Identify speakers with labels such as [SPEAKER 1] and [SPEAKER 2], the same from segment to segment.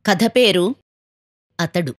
[SPEAKER 1] కథ పేరు అతడు.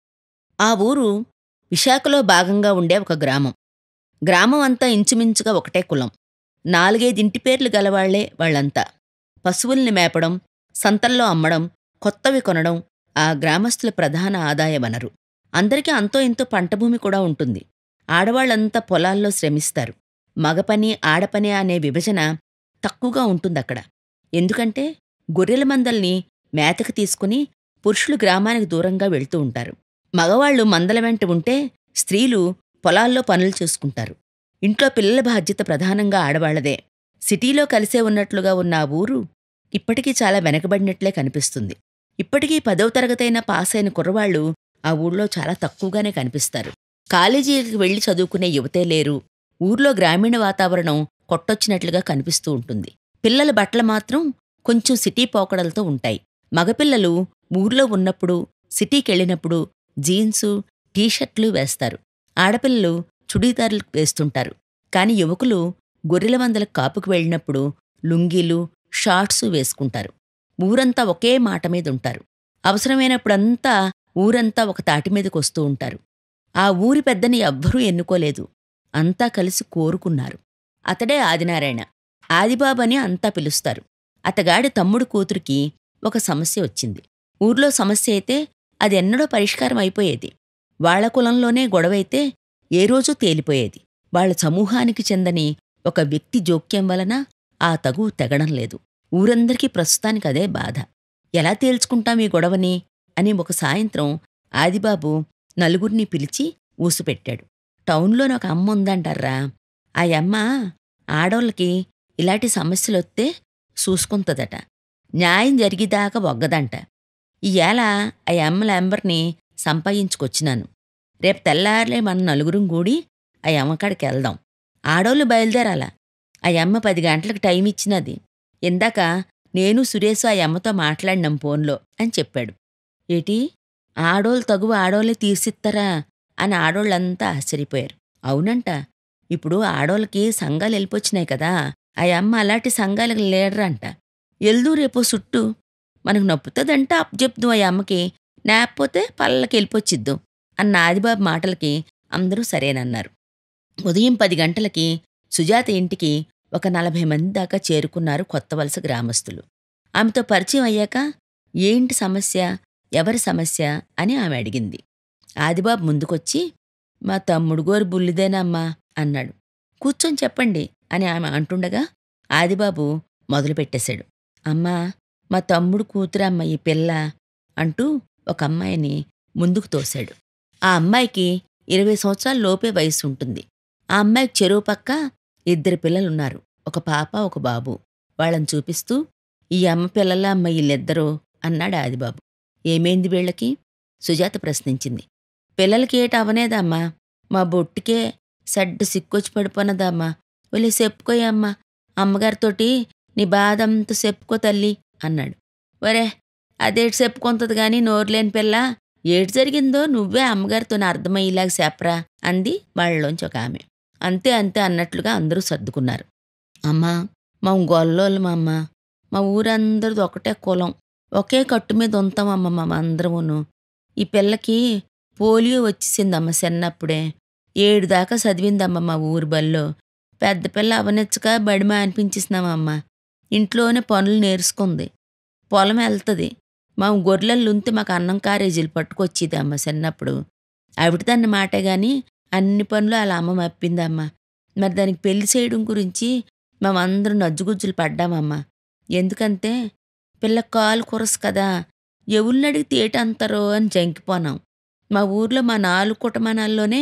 [SPEAKER 1] ఆ ఊరు విశాఖలో భాగంగా ఉండే ఒక గ్రామం. గ్రామం అంతా ఇంచుమించుగా ఒకటే కులం. నాలుగైదింటి పేర్లు గలవాళ్లే వాళ్లంతా. పశువుల్ని మేపడం, సంతల్లో అమ్మడం, కొత్తవి కొనడం ఆ గ్రామస్తుల ప్రధాన ఆదాయ వనరు. అందరికీ అంతో ఇంతో పంటభూమి కూడా ఉంటుంది. ఆడవాళ్లంతా పొలాల్లో శ్రమిస్తారు. మగపని, ఆడపని అనే విభజన తక్కువగా ఉంటుందక్కడ. ఎందుకంటే గొర్రెల మందల్ని మేతకు తీసుకుని పురుషులు గ్రామానికి దూరంగా వెళ్తూ ఉంటారు. మగవాళ్లు మందల వెంట ఉంటే స్త్రీలు పొలాల్లో పనులు చేసుకుంటారు. ఇంట్లో పిల్లల బాధ్యత ప్రధానంగా ఆడవాళ్లదే. సిటీలో కలిసే ఉన్నట్లుగా ఉన్న ఆ ఊరు ఇప్పటికీ చాలా వెనకబడినట్లే కనిపిస్తుంది. ఇప్పటికీ 10వ తరగతైనా పాసైన కుర్రవాళ్లు ఆ ఊళ్ళో చాలా తక్కువగానే కనిపిస్తారు. కాలేజీలకు వెళ్లి చదువుకునే యువతే లేరు. ఊర్లో గ్రామీణ వాతావరణం కొట్టొచ్చినట్లుగా కనిపిస్తూ ఉంటుంది. పిల్లల బట్టలు మాత్రం కొంచెం సిటీ పోకడలతో ఉంటాయి. మగపిల్లలు ఊర్లో ఉన్నప్పుడు, సిటీకెళ్ళినప్పుడు జీన్సు, టీషర్ట్లు వేస్తారు. ఆడపిల్లలు చుడీదార్లు వేస్తుంటారు. కాని యువకులు గొర్రెల మందలకు కాపుకు వెళ్ళినప్పుడు లుంగీలు, షార్ట్సు వేసుకుంటారు. ఊరంతా ఒకే మాట మీదుంటారు. అవసరమైనప్పుడంతా ఊరంతా ఒక తాటిమీదకొస్తూ ఉంటారు. ఆ ఊరి పెద్దని ఎవ్వరూ ఎన్నుకోలేదు. అంతా కలిసి కోరుకున్నారు. అతడే ఆదినారాయణ. ఆదిబాబని అంతా పిలుస్తారు. అతగాడి తమ్ముడు కూతురికి ఒక సమస్య వచ్చింది. ఊర్లో సమస్య అయితే అది ఎన్నడో పరిష్కారం అయిపోయేది. వాళ్ల కులంలోనే గొడవైతే ఏ రోజూ తేలిపోయేది. వాళ్ల సమూహానికి చెందని ఒక వ్యక్తి జోక్యం వలన ఆ తగువు తెగడం లేదు. ఊరందరికీ ప్రస్తుతానికదే బాధ. ఎలా తేల్చుకుంటాం ఈ గొడవని అని ఒక సాయంత్రం ఆదిబాబు నలుగురినీ పిలిచి ఊసుపెట్టాడు. టౌన్లోనొక అమ్మ ఉందంటారా. ఆ యమ్మ ఆడోళ్ళకి ఇలాంటి సమస్యలొత్తే చూసుకుంటదట. న్యాయం జరిగిదాకా వగ్గదంట. ఈయేళ ఆ యమ్మలంబర్నీ సంపాయించుకొచ్చినాను. రేపు తెల్లార్లే మన నలుగురం గూడి ఆ యమ్మకాడికెళ్దాం. ఆడోళ్ళు బయలుదేరాల. ఆ యమ్మ 10 గంటలకు టైమిచ్చినది. ఇందాక నేను సురేసు ఆ యమ్మతో మాట్లాడినాం ఫోన్లో అని చెప్పాడు. ఏటీ, ఆడోళ్ళు తగువ ఆడోళ్ళే తీర్సిత్తరా అని ఆడోళ్ళంతా ఆశ్చర్యపోయారు. అవునంట. ఇప్పుడు ఆడోళ్ళకి సంఘాలెళ్ళిపోచ్చినాయి కదా. ఆ యమ్మ అలాంటి సంఘాలకు లీడరంట. ఎల్దూ రేపో సుట్టు. మనకు నప్పుతుందంటే అప్పజెప్దాం ఆ యమ్మకి, నేకపోతే పల్లకెళ్ళిపోచ్చిద్దాం అన్న ఆదిబాబు మాటలకి అందరూ సరేనన్నారు. ఉదయం 10 గంటలకి సుజాత ఇంటికి ఒక 40 మంది దాకా చేరుకున్నారు కొత్త వలస గ్రామస్తులు. ఆమెతో పరిచయం అయ్యాక ఏంటి సమస్య, ఎవరి సమస్య అని ఆమె అడిగింది. ఆదిబాబు ముందుకొచ్చి, మా తమ్ముడు గోరు బుల్లిదేనమ్మా అన్నాడు. కూర్చొని చెప్పండి అని ఆమె అంటుండగా ఆదిబాబు మొదలుపెట్టేశాడు. అమ్మా, మా తమ్ముడు కూతురమ్మ ఈ పిల్ల అంటూ ఒక అమ్మాయిని ముందుకు తోశాడు. ఆ అమ్మాయికి 20 సంవత్సరాల లోపే వయసుంటుంది. ఆ అమ్మాయికి చెరువు పక్క 2 పిల్లలున్నారు. ఒక పాప, ఒక బాబు. వాళ్ళని చూపిస్తూ, ఈ అమ్మ పిల్లలా అమ్మ వీళ్ళిద్దరూ అన్నాడు ఆదిబాబు. ఏమైంది వీళ్ళకి? సుజాత ప్రశ్నించింది. పిల్లలకి ఏటవనేదమ్మా, మా బొట్టికే సడ్డు సిక్కొచ్చి పడిపోనదమ్మా. వెళ్ళి చెప్పుకోయమ్మా, అమ్మగారితోటి నీ బాధంతా చెప్పుకో తల్లి అన్నాడు. ఒరే, అదేటి చెప్పుకొంతది గాని నోరులేని పిల్ల, ఏటి జరిగిందో నువ్వే అమ్మగారితో అర్థమయ్యేలాగా చెప్పరా అంది వాళ్ళలోంచి ఒక ఆమె. అంతే అంతే అన్నట్లుగా అందరూ సర్దుకున్నారు. అమ్మా, మా గొల్లోళ్ళమమ్మ. మా ఊరందరిది ఒకటే కులం. ఒకే కట్టు మీద ఉంటామమ్మ అందరమును. ఈ పిల్లకి పోలియో వచ్చేసిందమ్మ చిన్నప్పుడే. 7 దాకా చదివిందమ్మ మా ఊరి బల్లో. పెద్ద పిల్ల అవనెచ్చక బడిమా అనిపించేసినామమ్మ. ఇంట్లోనే పనులు నేర్చుకుంది. పొలం వెళ్తుంది. మా గొర్రెలుంటే మాకు అన్నం కారేజీలు పట్టుకొచ్చేదమ్మ చిన్నప్పుడు. ఆవిడదన్న మాటే గాని అన్ని పనులు అలా అమ్మ మప్పిందమ్మ. మరి దానికి పెళ్లి చేయడం గురించి మేమందరం నజ్జుగుజ్జులు పడ్డామమ్మా. ఎందుకంటే పిల్ల కాలు కురసు కదా, ఎవరినడిగితే ఏటంతారో అని జంకిపోనాం. మా ఊర్లో మా 4 కుటుంబాలలోనే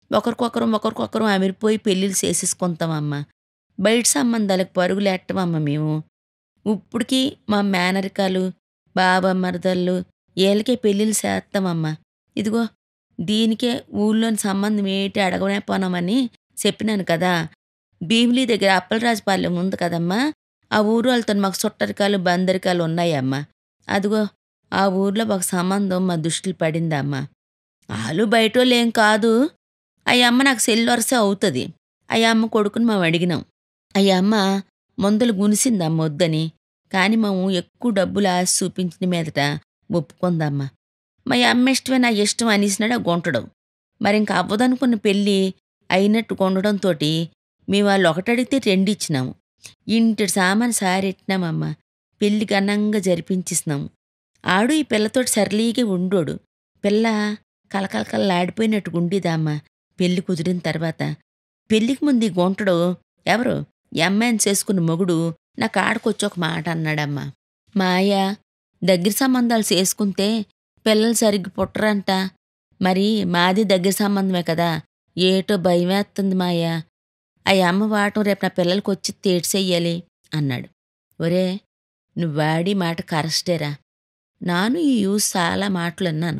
[SPEAKER 1] ఒకరికొకరం అమిరిపోయి పెళ్ళిళ్ళు చేసేసుకుంటామమ్మా. బయట సంబంధాలకు పరుగులెట్టమమ్మ మేము. ఇప్పుడికి మా మేనరికాలు, బాబామరదళ్ళు వీళ్ళకే పెళ్ళిళ్ళు చేస్తామమ్మా. ఇదిగో దీనికే ఊళ్ళోని సంబంధం ఏటి అడగనే పోనామని చెప్పినాను కదా. భీమిలీ దగ్గర అప్పలరాజుపాలెం ఉంది కదమ్మా, ఆ ఊరు వాళ్ళతో మాకు చుట్టరికాలు, బందరికాలు ఉన్నాయమ్మా. అదిగో ఆ ఊర్లో ఒక సంబంధం మా దృష్టిలో పడిందమ్మా. ఆలు బయటోళ్ళేం కాదు. అయ్యమ్మ నాకు సెల్వరసే అవుతుంది. అయ్యమ్మ కొడుకుని మేము అడిగినాం. అయ్యమ్మ మందులు గునిసిందమ్మ వద్దని. కాని మేము ఎక్కువ డబ్బులు ఆశ చూపించిన మీదట ఒప్పుకుందమ్మా. మా అమ్మ ఇష్టమే నా ఇష్టం అనేసినాడు ఆ గుంటడు. మరింక అవ్వదనుకున్న పెళ్ళి అయినట్టు కొండడంతోటి మేము వాళ్ళు ఒకటడిగితే రెండిచ్చినాము. ఇంటి సామాను సారెట్టినామమ్మా. పెళ్లి ఘనంగా జరిపించేసినాము. ఆడు ఈ పిల్లతోటి సరళీగా ఉండోడు. పిల్ల కలకలకల్లాడిపోయినట్టుగుండేదమ్మా పెళ్లి కుదిరిన తర్వాత. పెళ్లికి ముందు ఈ గుంటడు ఎవరు ఈ అమ్మాయిని చేసుకున్న మొగుడు నా కాడకొచ్చి ఒక మాట అన్నాడమ్మా. మాయ దగ్గర సంబంధాలు చేసుకుంటే పిల్లలు సరిగ్గా పుట్టరంట. మరి మాది దగ్గర సంబంధమే కదా, ఏటో భయమేత్తుంది మాయా. ఆ అమ్మ వాటం రేపు నా పిల్లలకొచ్చి తేడ్చెయ్యాలి అన్నాడు. ఒరే నువ్వు వాడి మాట కరెస్టేరా. నాను ఈ యూస్ చాలా మాటలున్నాను.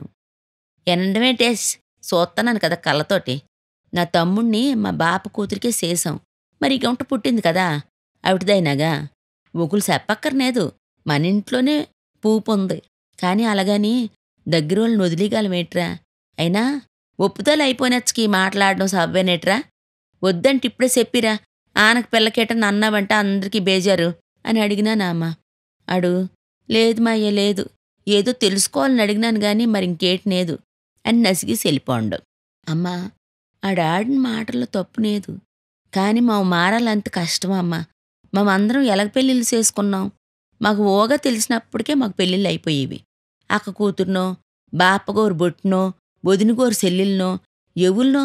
[SPEAKER 1] ఎనడమేటేస్ చూత్తన్నాను కదా కళ్ళతోటి. నా తమ్ముణ్ణి మా బాప కూతురికే చేశాం. మరి ఈ గుంట పుట్టింది కదా ఆవిడదైనాగా. ఒకులు చెప్పక్కర్లేదు, మనింట్లోనే పూపుంది. కాని అలాగని దగ్గరోళ్ళని వదిలీగలమేట్రా. అయినా ఒప్పుదల అయిపోయినచ్చకి మాట్లాడడం సవ్వేనేట్రా. వద్దంటే ఇప్పుడే చెప్పిరా, ఆనకు పిల్లకేటని అన్నావంటే అందరికీ బేజారు అని అడిగినానామా. అడు లేదు మాయ్య లేదు, ఏదో తెలుసుకోవాలని అడిగినాను గాని మరింకేటినేదు అని నసిగి వెళ్ళిపోండు. అమ్మా ఆడాడిన మాటల్లో తప్పునేదు, కాని మావు మారాలంత కష్టమమ్మా. మేమందరం ఎలాగ పెళ్ళిళ్ళు చేసుకున్నాం. మాకు ఓగా తెలిసినప్పటికే మాకు పెళ్ళిళ్ళు అయిపోయేవి. అక్క కూతుర్నో, బాపగోరు బొట్టునో, వదినగోరు సెల్లిల్నో, ఎవుల్నో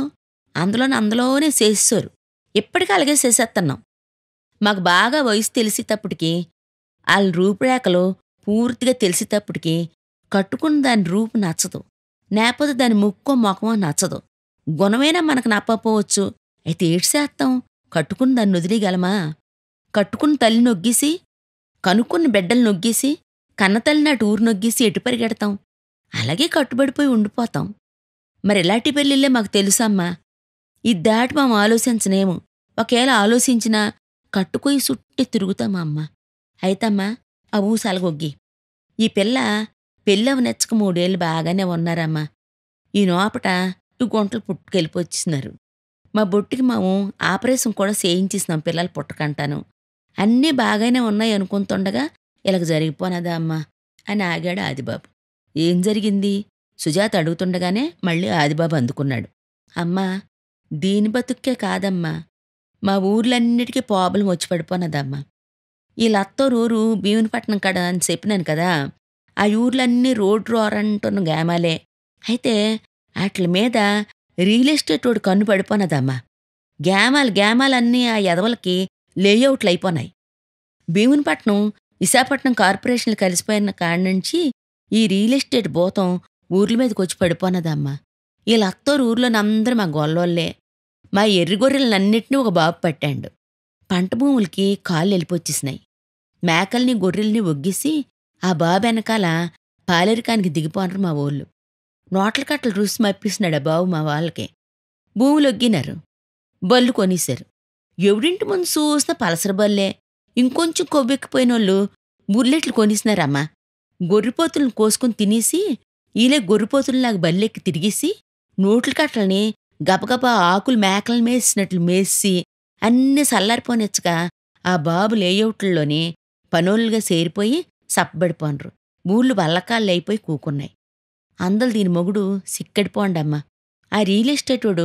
[SPEAKER 1] అందులోనే చేసేసారు. ఇప్పటికీ అలాగే చేసేస్తున్నాం. మాకు బాగా వయసు తెలిసేటప్పటికి వాళ్ళ రూపురేఖలు పూర్తిగా తెలిసేటప్పటికి కట్టుకున్న దాని రూపు నచ్చదు, లేకపోతే దాని ముక్కో మొఖమో నచ్చదు. గుణమైనా మనకు నప్పపోవచ్చు. అయితే ఏడ్చేస్తాం, కట్టుకున్న దాన్ని వదిలేయగలమా? కట్టుకున్న తల్లి నొగ్గేసి, కనుక్కున్న బిడ్డలు నొగ్గేసి, కన్నతల్లి నాటి ఊరు నొగ్గేసి ఎటు పరిగెడతాం? అలాగే కట్టుబడిపోయి ఉండిపోతాం. మరి ఇలాంటి పెళ్ళిళ్ళే మాకు తెలుసమ్మా. ఇది దాటి మేము ఆలోచించనేము. ఒకేళ ఆలోచించినా కట్టుకొయి సుట్టి తిరుగుతామా అమ్మ. అయితమ్మా ఆ ఊసలగొగ్గి. ఈ పిల్ల పెళ్ళవ నెచ్చక 3 ఏళ్ళు బాగానే ఉన్నారమ్మా. ఈ నోపట ఈ గుంటలు పుట్టుకెళ్ళిపోచ్చినారు. మా బొట్టికి మేము ఆపరేషన్ కూడా చేయించేసినాం పిల్లలు పుట్టకంటాను. అన్నీ బాగానే ఉన్నాయి అనుకుంటుండగా ఇలాగ జరిగిపోనదా అమ్మా అని ఆగాడు ఆదిబాబు. ఏం జరిగింది సుజాత అడుగుతుండగానే మళ్ళీ ఆదిబాబు అందుకున్నాడు. అమ్మా దీని బతుక్కే కాదమ్మా, మా ఊర్లన్నిటికీ ప్రాబ్లం వచ్చి పడిపోనదమ్మా. ఈ లత్తోరూరు భీమునిపట్నం కాడ అని చెప్పినాను కదా, ఆ ఊర్లన్నీ రోడ్రంటున్న గ్రామాలే. అయితే వాటి మీద రియల్ ఎస్టేట్ వాడు కన్ను పడిపోనదమ్మా. గ్రామాలన్నీ ఆ ఎదవలకి లేఅవుట్లు అయిపోనాయి. భీమునిపట్నం విశాఖపట్నం కార్పొరేషన్లు కలిసిపోయిన కాడ్నుంచి ఈ రియల్ ఎస్టేట్ భూతం ఊర్ల మీదకి వచ్చి పడిపోనదమ్మా. ఈ లత్తోరు ఊర్లోనందరూ మా గొల్లోళ్లే. మా ఎర్రిగొర్రెలనన్నిటినీ ఒక బాబు పట్టాండు. పంట భూములకి కాళ్ళు వెళ్ళిపోచ్చేసినాయి. మేకల్ని గొర్రెల్ని ఒగ్గేసి ఆ బాబు వెనకాల పాలేరికానికి దిగిపోనరు మా ఊళ్ళు. నోట్ల కట్టలు రుసి మప్పిస్తున్నాడు ఆ బాబు మా వాళ్ళకి. భూములొగ్గినారు, బళ్ళు కొనేశారు. ఎవడింటి ముందు చూసినా పలసర బల్లే. ఇంకొంచెం కొవ్వెక్కిపోయినోళ్ళు బుల్లెట్లు కొనేసినారమ్మా. గొర్రెపోతులను కోసుకుని తినేసి ఈలే గొర్రెపోతుల్లాగా బల్లెక్కి తిరిగేసి నోట్ల కట్టల్ని గబగబా ఆకులు మేకలను మేసినట్లు మేసి అన్నీ సల్లారిపోనిచ్చగా ఆ బాబు లేఅవుట్లలోనే పనోళ్ళుగా చేరిపోయి సప్పబడిపోన్రు. ఊళ్ళు వల్లకాళ్ళైపోయి కూకున్నాయి. అందలు దీని మొగుడు సిక్కడిపోండమ్మా. ఆ రియల్ ఎస్టేటోడు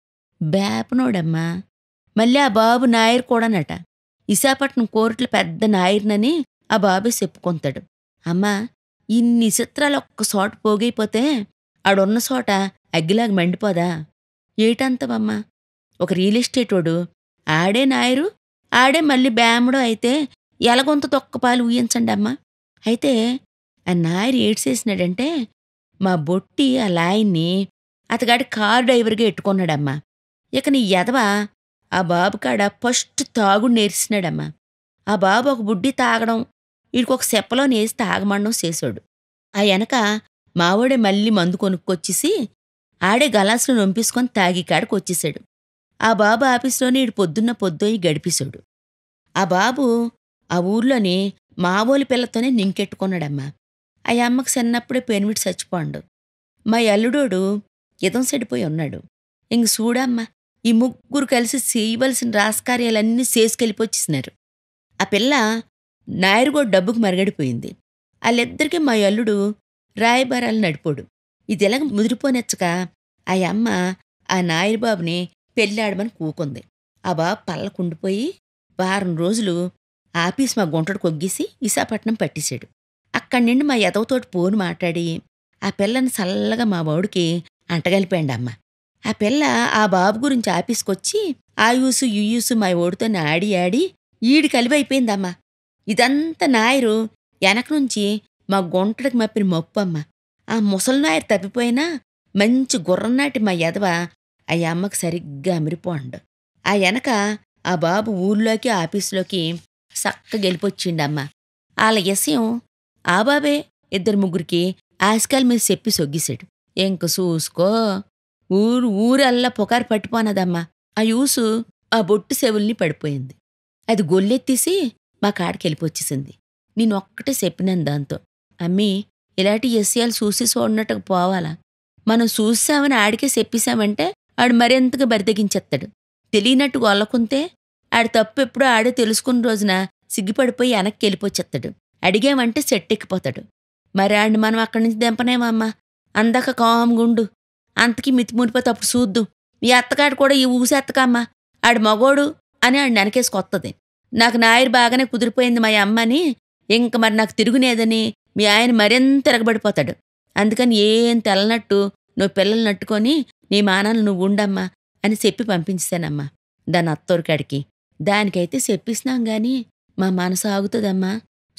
[SPEAKER 1] బేపనోడమ్మా. మళ్ళీ ఆ బాబు నాయర్ కూడానట. విశాఖపట్నం కోర్టులో పెద్ద నాయర్నని ఆ బాబే చెప్పుకొంతాడు. అమ్మా ఇన్ని చిత్రాలు ఒక్క చోట పోగైపోతే ఆడున్న చోట అగ్గిలాగా మండిపోదా? ఏటంతవమ్మా? ఒక రియల్ ఎస్టేటోడు ఆడే నాయరు, ఆడే మళ్ళీ బేమడో అయితే ఎలగొంత తొక్కపాలు ఊహించండి అమ్మా. అయితే ఆ నాయరు ఏడ్చేసినాడంటే మా బొట్టి ఆ లాయన్ని అతగాడి కారు డ్రైవర్గా ఎట్టుకున్నాడమ్మా. ఇక నీ ఎదవ ఆ బాబుకాడ ఫస్ట్ తాగుడు నేర్చినాడమ్మా. ఆ బాబు ఒక బుడ్డి తాగడం, వీడికొక సెప్పలో నేసి తాగమండం చేశాడు. ఆ వెనక మావోడే మళ్ళీ మందు కొనుక్కొచ్చేసి ఆడే గలాసులు నొంపేసుకొని తాగికాడికి వచ్చేశాడు. ఆ బాబు ఆఫీసులోనే ఈడు పొద్దుయ్యి గడిపేశాడు. ఆ బాబు ఆ ఊర్లోని మావోలి పిల్లతోనే నింకెట్టుకున్నాడమ్మా. ఆ అమ్మకు చిన్నప్పుడే పెనిమిటి చచ్చిపోండు. మా అల్లుడోడు ఇదం సెడిపోయి ఉన్నాడు. ఇంక చూడమ్మా ఈ ముగ్గురు కలిసి చేయవలసిన రాజకార్యాలన్నీ చేసుకెళ్ళిపోచ్చేసినారు. ఆ పిల్ల నాయరుగోడు డబ్బుకు మరగడిపోయింది. వాళ్ళిద్దరికీ మా అల్లుడు రాయబారాలు నడిపోడు. ఇదిలాగ ముదిరిపోనెచ్చక ఆ యమ్మ ఆ నాయుడు బాబుని పెళ్ళాడమని కూకుంది. ఆ బాబు పళ్ళకుండిపోయి వారం రోజులు ఆఫీస్ మా గుంటడు కొగ్గేసి విశాఖపట్నం పట్టేశాడు. అక్కడి నుండి మా ఎదవతోటి ఫోను మాట్లాడి ఆ పిల్లని సల్లగా మా వాడికి అంటగలిపాయండమ్మ. ఆ పిల్ల ఆ బాబు గురించి ఆఫీస్‌కొచ్చి ఆయూసు, యూయూసు మా వోడితోని ఆడి ఆడి ఈడి కలివైపోయిందమ్మా. ఇదంతా నాయరు ఎనక నుంచి మా గుంటడికి మప్పిన మప్పమ్మ. ఆ ముసలి నాయరు తప్పిపోయినా మంచి గుర్రంనాటి మా ఎదవ ఆ యమ్మకి సరిగ్గా అమిరిపోండు. ఆ ఎనక ఆ బాబు ఊర్లోకి, ఆఫీసులోకి సక్కగెలిపొచ్చిండమ్మ. ఆళ్ళ ఇసయం ఆ బాబే ఇద్దరు ముగ్గురికి ఆసికాల మీద చెప్పి సొగ్గేశాడు. ఇంక సూసుకో ఊరల్లా పుకారు పట్టిపోనదమ్మా. ఆ యూసు ఆ బొట్టు సెవుల్ని పడిపోయింది. అది గొల్లెత్తేసి మా కాడికెళ్ళిపొచ్చేసింది. నేనొక్కటే చెప్పినాను దాంతో, అమ్మీ ఇలాంటి ఎస్యాలు చూసి చూడనట్టుకు పోవాలా? మనం చూసామని ఆడికే చెప్పేశామంటే ఆడు మరింతగా బరితెగించేత్తాడు. తెలియనట్టు గొల్లకుంటే ఆడి తప్పు ఎప్పుడో ఆడే తెలుసుకున్న రోజున సిగ్గుపడిపోయి వెనక్కెళ్ళిపోచెత్తాడు. అడిగామంటే సెట్టెక్కిపోతాడు. మరి ఆడిని మనం అక్కడి నుంచి దింపనేమమ్మా. అందాక కాముగుండు. అంతకీ మితిమూరిపోతే అప్పుడు చూద్దు. మీ అత్తగాడు కూడా ఈ ఊసెత్తకమ్మా. ఆడి మగోడు అని ఆడిని వెనకేసుకొత్తది. నాకు నాయరు బాగానే కుదిరిపోయింది మా అమ్మని, ఇంక మరి నాకు తిరుగునేదని మీ ఆయన మరింత ఎరగబడిపోతాడు. అందుకని ఏం తెల్లనట్టు నువ్వు పిల్లల్ని నట్టుకొని నీ మానాన్ని నువ్వు ఉండమ్మా అని చెప్పి పంపించేశానమ్మా దాని అత్తోరికాడికి. దానికైతే చెప్పిస్తున్నాం గాని మా మనసు ఆగుతుందమ్మా.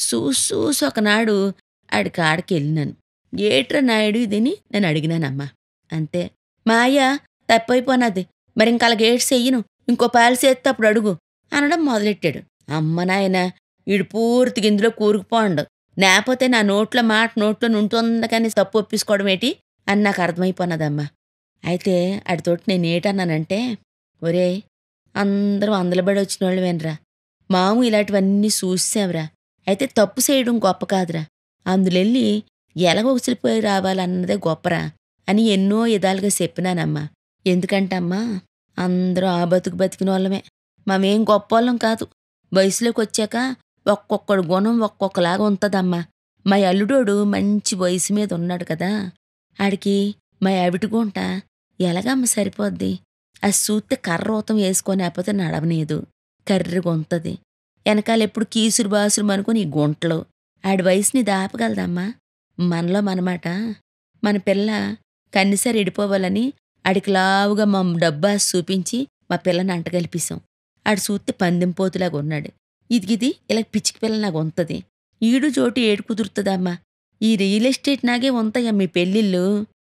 [SPEAKER 1] చూసి ఒకనాడు ఆడి కాడికెళ్ళినాను. ఏట్రా నాయుడు ఇదని నేను అడిగినానమ్మా. అంతే, మా అయ్య తప్పైపోనాది, మరి ఇంక అలాగేటి చెయ్యను, ఇంకో పాలు చేస్తే అప్పుడు అడుగు అనడం మొదలెట్టాడు. అమ్మ నాయన, ఈడు పూర్తిగా ఇందులో కూరుకుపోండు. లేకపోతే నా నోట్లో మాట నోట్లో నుంటుందా కానీ తప్పు ఒప్పించుకోవడం ఏంటి అని నాకు అర్థమైపోన్నదమ్మా. అయితే ఆడితోటి నేనేటన్నానంటే, ఒరేయ్ అందరం అందులబడి వచ్చినోళ్ళమేనరా, మాము ఇలాంటివన్నీ చూసాంరా, అయితే తప్పు చేయడం గొప్ప కాదురా, అందులెళ్ళి ఎలాగ ఉసిలిపోయి రావాలన్నదే గొప్పరా అని ఎన్నో విధాలుగా చెప్పినానమ్మా. ఎందుకంటమ్మా అందరూ ఆ బతుకు బతికినోళ్ళమే, మేమేం గొప్పోళ్ళం కాదు. వయసులోకి వచ్చాక ఒక్కొక్కడు గుణం ఒక్కొక్కలాగా ఉంటదమ్మా. మా అల్లుడోడు మంచి వయసు మీద ఉన్నాడు కదా, ఆడికి మా ఆవిటి గుంట ఎలాగమ్మ సరిపోద్ది. అది చూస్తే కర్రూతం వేసుకొని లేకపోతే నడవనేదు, కర్రెగుంటది. వెనకాలెప్పుడు కీసురు బాసురు అనుకుని ఈ గుంటలు. ఆడి వయసుని దాపగలదమ్మా. మనలో మనమాట. మన పిల్ల కన్నిసారి ఎడిపోవాలని ఆడికి లావుగా మా డబ్బాస్ చూపించి మా పిల్లని అంటగలిపిస్తాం. ఆడు చూస్తే పందెంపోతులాగా ఉన్నాడు. ఇదిగిది ఇలా పిచ్చికి పిల్ల నాకు ఉంటది. ఈడు చోటు ఏడు కుదురుతుందమ్మా. ఈ రియల్ ఎస్టేట్ నాగే ఉంటాయా మీ పెళ్ళిళ్ళు.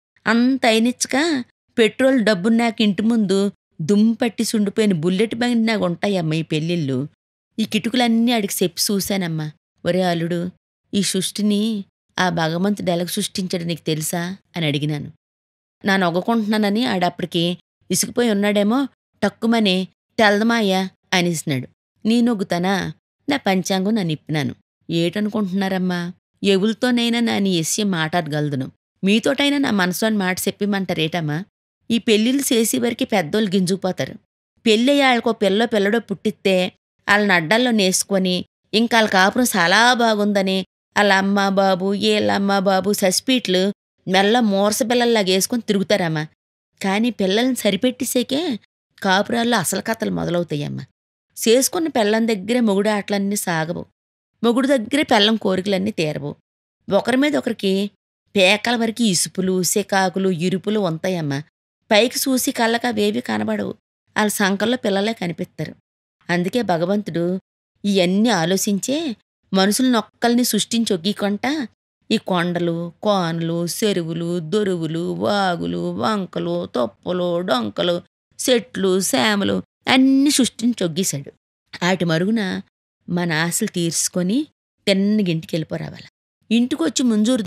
[SPEAKER 1] అంత అయినిచ్చక పెట్రోల్ డబ్బును నాకు ఇంటి ముందు దుమ్పట్టి సుండిపోయిన బుల్లెట్ బండి నాకు ఉంటాయమ్మా ఈ పెళ్ళిళ్ళు. ఈ కిటుకులన్నీ ఆడికి చెప్పి చూశానమ్మా. ఒరే అల్లుడు, ఈ సృష్టిని ఆ భగవంతుడు ఎలాగ సృష్టించాడు నీకు తెలుసా అని అడిగినాను. నా నొగ్గకుంటున్నానని ఆడప్పటికి ఇసుకుపోయి ఉన్నాడేమో, టక్కుమని తెల్దమాయ్యా అనేసినాడు. నీ నొగ్గుతానా? నా పంచాంగం నన్ను ఇప్పినాను. ఏటనుకుంటున్నారమ్మా, ఎవరితోనైనా నా నీ ఎస్యం మాట్లాడగలదును, మీతోటైనా నా మనసులోని మాట చెప్పిమంటారేటమ్మా? ఈ పెళ్ళిళ్ళు చేసేవరికి పెద్దోళ్ళు గింజుకుపోతారు. పెళ్ళయ్య వాళ్ళకో పిల్లడో పుట్టిస్తే వాళ్ళని అడ్డాల్లో నేసుకొని ఇంకా వాళ్ళ కాపురం చాలా బాగుందని వాళ్ళ అమ్మ బాబు ఏళ్ళమ్మ బాబు సస్పీట్లు మెల్ల మూరసపిల్లల్లాగేసుకొని తిరుగుతారమ్మా. కానీ పిల్లల్ని సరిపెట్టేసేకే కాపురాల్లో అసలు కథలు మొదలవుతాయమ్మా. చేసుకున్న పెళ్ళం దగ్గరే మొగుడు ఆటలన్నీ సాగవు. మొగుడు దగ్గరే పెళ్ళం కోరికలన్నీ తీరవు. ఒకరి మీద ఒకరికి పేకల వరకు ఇసుపులు సికాకులు ఇరుపులు ఉంటాయమ్మా. పైకి చూసి కళ్ళక అవేవి కనబడవు. వాళ్ళ సంకల్లో పిల్లలే కనిపిస్తారు. అందుకే భగవంతుడు ఇవన్నీ ఆలోచించే మనుషులనొక్కల్ని సృష్టించొగ్గీకొంట ఈ కొండలు కోనలు చెరువులు దొరువులు వాగులు వంకలు తొప్పలు డొంకలు చెట్లు సేమలు అన్నీ సృష్టించొగ్గేశాడు. ఆటి మరుగున మన ఆశలు తీర్చుకొని తిన్నగా ఇంటికి వెళ్ళిపోరావాలి. ఇంటికొచ్చి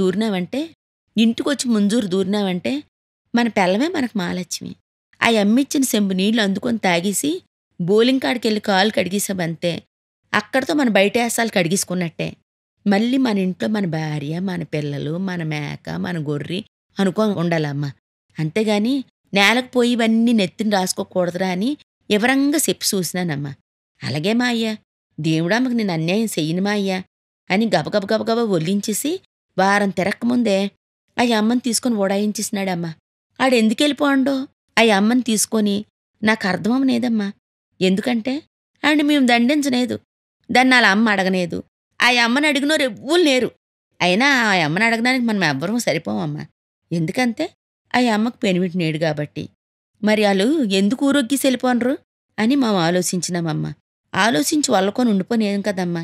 [SPEAKER 1] ముంజూరు దూరినావంటే మన పిల్లమే మనకు మహాలక్ష్మి. ఆ అమ్మిచ్చిన సెంబు నీళ్లు అందుకొని తాగేసి బోలింగ్ కాడికెళ్ళి కాలు కడిగేసామంతే, అక్కడితో మన బయట వేసాలు కడిగేసుకున్నట్టే. మళ్ళీ మన ఇంట్లో మన భార్య మన పిల్లలు మన మేక మన గొర్రె అనుకో ఉండాలమ్మా. అంతేగాని నేలకు పోయి ఇవన్నీ నెత్తిని రాసుకోకూడదురా అని వివరంగా చెప్పి చూసినానమ్మా. అలాగే మా అయ్య, దేవుడమ్మకి నేను అన్యాయం చెయ్యను మా అయ్య అని గబగబ ఒల్లించేసి వారం తిరక్కముందే ఆ అమ్మని తీసుకొని ఓడాయించేసినాడమ్మా. ఆడెందుకెళ్ళిపోండో ఆ అమ్మని తీసుకొని నాకర్థమవనేదమ్మా. ఎందుకంటే ఆడిని మేము దండించలేదు. దాన్నాళ్ళ అమ్మ అడగలేదు. ఆ అమ్మని అడిగినోరెవ్వులు లేరు. అయినా ఆ అమ్మని అడగడానికి మనం ఎవ్వరం సరిపోమమ్మా. ఎందుకంటే ఆ అమ్మకు పెనిమిటి నేడు గాబట్టి. మరి ఆళ్ళు ఎందుకు ఊరొగ్గేసెళ్ళిపోండ్రు అని మేము ఆలోచించినామమ్మా. ఆలోచించి వల్లకొని ఉండిపోనేం కదమ్మా.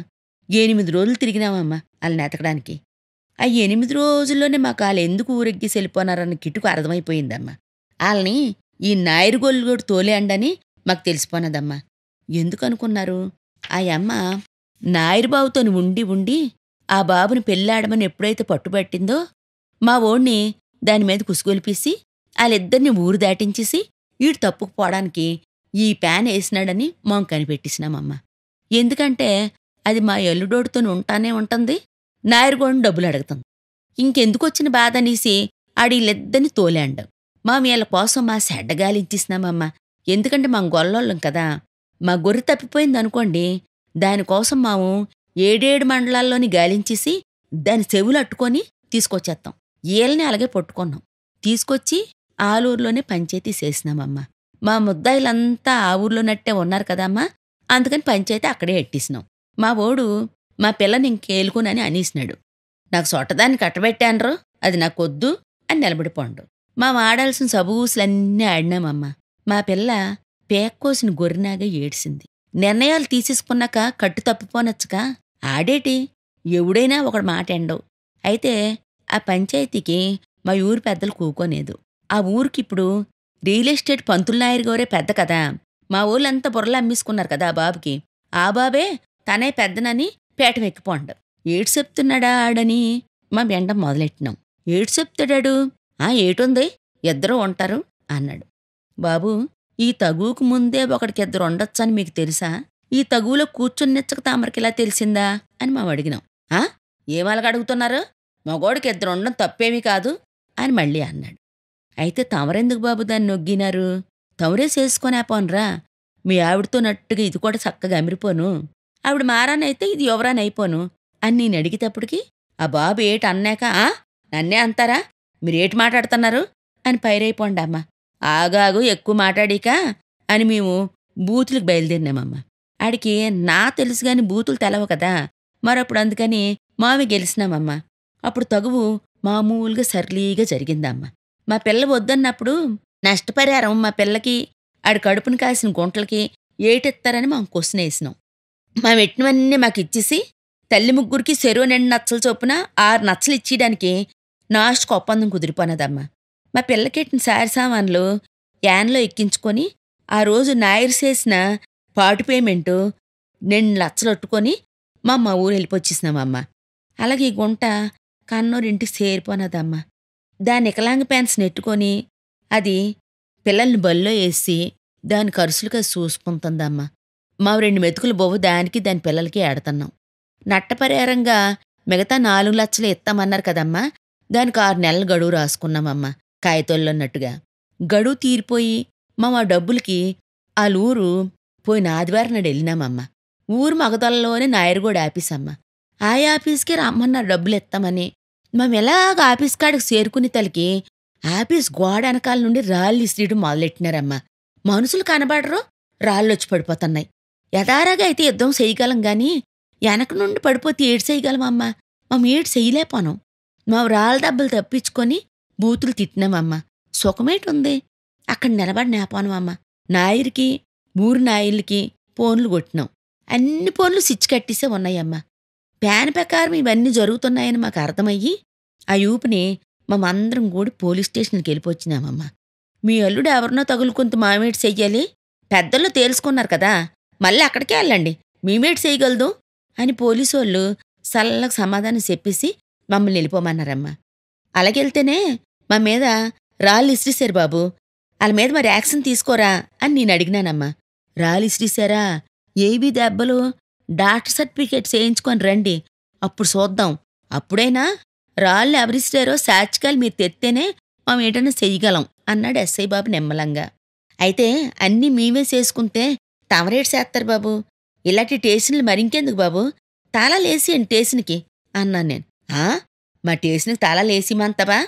[SPEAKER 1] 8 రోజులు తిరిగినామమ్మా ఆళ్ళనెతకడానికి. ఆ 8 రోజుల్లోనే మాకు ఆళ్ళెందుకు ఊరెగ్గేసెళ్ళిపోనారన్న కిటుకు అర్థమైపోయిందమ్మా. ఆళ్ళని ఈ నాయరుగోలుగోడు తోలేయండని మాకు తెలిసిపోనదమ్మా. ఎందుకనుకున్నారు? ఆ యమ్మ నాయరుబాబుతోని ఉండి ఉండి ఆ బాబుని పెళ్ళాడమని ఎప్పుడైతే పట్టుబట్టిందో మా వోణ్ణి దాని మీద కుసుగొలిపేసి ఆళ్ళిద్దరిని ఊరు దాటించేసి ఈడు తప్పుకుపోవడానికి ఈ ప్యాన్ వేసినాడని మేం కనిపెట్టేసినామమ్మా. ఎందుకంటే అది మా ఎల్లుడోడితోని ఉంటానే ఉంటుంది. నాయరుగోడిని డబ్బులు అడుగుతుంది. ఇంకెందుకొచ్చిన బాధనేసి ఆడీళ్ళిద్దరిని తోలాండు. వీళ్ళ కోసం మా సెడ్డగాలించేసినామమ్మా. ఎందుకంటే మాం గొల్లోళ్ళం కదా. మా గొర్రె తప్పిపోయిందనుకోండి, దానికోసం మాము 7 మండలాల్లోని గాలించేసి దాని చెవులట్టుకొని తీసుకొచ్చేత్తాం. ఈళ్ళని అలాగే పట్టుకున్నాం. తీసుకొచ్చి ఆలూరులోనే పంచాయతీ చేసినామమ్మా. మా ముద్దాయిలంతా ఆ ఊర్లోనట్టే ఉన్నారు కదమ్మా, అందుకని పంచాయతీ అక్కడే ఎట్టేసినాం. మా వోడు మా పిల్లని ఇంకేలుకోనని అనేసినాడు. నాకు సొట్టదాన్ని కట్టబెట్టాన్రో అది నాకొద్దు అని నిలబడిపోండు. ఆడాల్సిన సబూసులన్నీ ఆడినామమ్మా. మా పిల్ల పేక్కోసిన గొర్రెనాగా ఏడ్చింది. నిర్ణయాలు తీసేసుకున్నాక కట్టు తప్పిపోనొచ్చుగా. ఆడేటి ఎవడైనా ఒకడు మాట ఎండవు. అయితే ఆ పంచాయతీకి మా ఊరు పెద్దలు కూకోలేదు. ఆ ఊరికిప్పుడు రియల్ ఎస్టేట్ పంతులు నాయరు గోరే పెద్ద కదా. మా ఊళ్ళంతా బుర్రలు అమ్మేసుకున్నారు కదా ఆ బాబుకి. ఆ బాబే తనే పెద్దనని పేటమెక్కిపోండు. ఏడు చెప్తున్నాడా ఆడని మా బెండం మొదలెట్టినాం. ఏడు చెప్తాడాడు? ఏటుంది ఇద్దరూ ఉంటారు అన్నాడు. బాబూ, ఈ తగువుకు ముందే ఒకడికిద్దరు ఉండొచ్చని మీకు తెలుసా? ఈ తగువులో కూర్చున్నెచ్చక తమరికిలా తెలిసిందా అని అడిగినాం. ఏమలగడుగుతున్నారు? మగోడికి ఇద్దరు ఉండడం తప్పేమీ కాదు అని మళ్ళీ అన్నాడు. అయితే తమరెందుకు బాబు దాన్ని నొగ్గినారు? తమరే చేసుకొనేపోనరా. మీ ఆవిడతో నట్టుగా ఇది కూడా చక్కగా అమిరిపోను. ఆవిడ మారానైతే ఇది ఎవరానైపోను అని నేను అడిగేటప్పటికి ఆ బాబు ఏటి అన్నాక నన్నే అంతారా, మీరేటి మాట్లాడుతున్నారు అని పైరైపోండమ్మా. ఆగాగు ఎక్కువ మాట్లాడీక అని మేము బూతులకు బయలుదేరినామమ్మా. ఆడికి నా తెలుసు గాని బూతులు తెలవు కదా. మరప్పుడు అందుకని మావి గెలిచినామమ్మా. అప్పుడు తగువు మామూలుగా సర్లీగా జరిగిందమ్మా. మా పిల్ల వద్దన్నప్పుడు నష్టపరిహారం మా పిల్లకి ఆడి కడుపుని కాసిన గుంటలకి ఏటిస్తారని మేము క్వశ్చన్ వేసినాం. మా పెట్టినవన్నీ మాకిచ్చేసి తల్లి ముగ్గురికి చెరువు 2 నచ్చల చొప్పున 6 నచ్చలు ఇచ్చేయడానికి నాస్ట్కి ఒప్పందం కుదిరిపోనదమ్మా. మా పిల్లకెట్టిన సారి సామాన్లు యాన్లో ఎక్కించుకొని ఆ రోజు నాయరు చేసిన పాటు పేమెంటు 2 లచ్చలొట్టుకొని మా ఊరు వెళ్ళిపోచ్చేసినామమ్మా. అలాగే ఈ గుంట కన్నోరింటికి చేరిపోనదమ్మా. దాని వికలాంగ పెన్షన్ ఎట్టుకొని అది పిల్లల్ని బల్లో వేసి దాని ఖర్చులుగా చూసుకుంటుందమ్మా. 2 మెతుకులు బొవ్వు దానికి దాని పిల్లలకి ఏడుతున్నాం. నట్టపరిహారంగా మిగతా 4 లక్షలు ఇస్తామన్నారు కదమ్మా. దానికి 6 నెలల గడువు రాసుకున్నామమ్మా కాగితాల్లోన్నట్టుగా. గడువు తీరిపోయి ఆ డబ్బులకి ఆలూరు పోయిన ఆదివారం నాడు వెళ్ళినామమ్మా. ఊరు మగదొల్లలోనే నాయరుగోడు ఆఫీసమ్మా. ఆ ఆఫీస్కే రమ్మన్నారు డబ్బులు ఇస్తామని. ఎలాగ ఆఫీస్ కాడికి చేరుకుని తలకి ఆఫీస్ గోడ వెనకాల నుండి రాళ్ళు ఇసిరియడం మొదలెట్టినారమ్మా. మనుషులు కనబడరు, రాళ్ళొచ్చి పడిపోతున్నాయి. యథారాగా అయితే యుద్ధం చేయగలం గాని వెనక నుండి పడిపోతే ఏడు చేయగలమమ్మా. ఏడు చేయలేపోనాం. రాళ్ళ దెబ్బలు తప్పించుకొని బూతులు తిట్టినామమ్మా. సుఖమేటుంది అక్కడ నిలబడి నేపోనమమ్మా. నాయరికి ఊరు నాయర్లకి ఫోన్లు కొట్టినాం. అన్ని ఫోన్లు స్విచ్ కట్టేసే ఉన్నాయమ్మా. ప్యాన్ ప్రకారం ఇవన్నీ జరుగుతున్నాయని మాకు అర్థమయ్యి ఆ యూపుని మేమందరం కూడి పోలీస్ స్టేషన్కి వెళ్ళిపోచ్చినామమ్మా. మీ అల్లుడు ఎవరినో తగులుకుంటూ మామేటి చెయ్యాలి, పెద్దల్లో తేల్చుకున్నారు కదా, మళ్ళీ అక్కడికే వెళ్ళండి, మేమేటి చేయగలదు అని పోలీసోళ్ళు సల్లకు సమాధానం చెప్పేసి మమ్మల్ని వెళ్ళిపోమన్నారమ్మా. అలాగెళ్తేనే మా మీద రాళ్ళు ఇసిరిశారు బాబు. వాళ్ళ మీద మరి యాక్షన్ తీసుకోరా అని నేను అడిగినానమ్మా. రాళ్ళు ఇసిరిశారా? ఏవి దెబ్బలు? డాక్టర్ సర్టిఫికేట్ చేయించుకొని రండి, అప్పుడు చూద్దాం. అప్పుడైనా రాళ్ళు ఎవరిసిరారో సాక్ష్యాలు మీరు తెత్తేనే ఏటన్నా చెయ్యగలం అన్నాడు ఎస్ఐ బాబు నిమ్మలంగా. అయితే అన్నీ మేమే చేసుకుంటే తమరేటి చేస్తారు బాబు, ఇలాంటి టేషన్లు మరింకెందుకు బాబు, తాళాలేసియండి టేషన్కి అన్నాను నేను. మా టేషన్కి తాళాలేసిమంతవా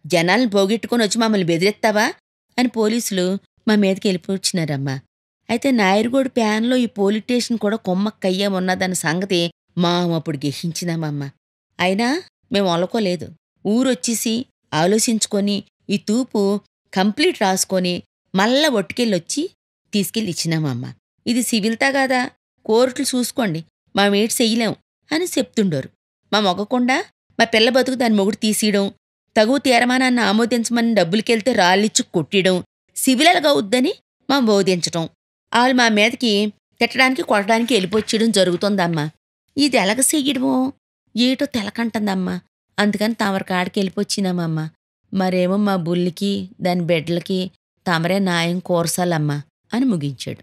[SPEAKER 1] జనాల్ని పోగొట్టుకుని వచ్చి మమ్మల్ని బెదిరిస్తావా అని పోలీసులు మా మీదకి వెళ్ళిపోచ్చినారమ్మా. అయితే నాయరుగోడు ప్యాన్లో ఈ పోలీస్ స్టేషన్ కూడా కొమ్మక్కయ్యే ఉన్నదన్న సంగతి అప్పుడు గ్రహించినామమ్మా. అయినా మేము ఒలకోలేదు. ఊరొచ్చేసి ఆలోచించుకొని ఈ తూపు కంప్లీట్ రాసుకొని మళ్ళా ఒట్టుకెళ్ళొచ్చి తీసుకెళ్ళి ఇచ్చినామమ్మా. ఇది సివిల్తా కాదా, కోర్టులు చూసుకోండి, మేమేటి చెయ్యలేం అని చెప్తుండోరు. మా మొగకుండా మా పిల్ల బతుకు దాని మొగుడు తీసేయడం, తగు తీరమానాన్ని ఆమోదించమని డబ్బులకెళ్తే రాళ్ళిచ్చి కొట్టియడం సివిలలుగా అవుద్దని మా బోధించటం, వాళ్ళు మా మీదకి తిట్టడానికి కొట్టడానికి వెళ్ళిపోచ్చేయడం జరుగుతుందమ్మా. ఇది ఎలగ చెయ్యడమో ఏటో తెలకంటుందమ్మా. అందుకని తమరి కాడికి వెళ్ళిపోచ్చినామమ్మా. మరేమో మా బుల్లికి దాని బిడ్డలకి తమరే న్యాయం కోరసాలమ్మా అని ముగించాడు.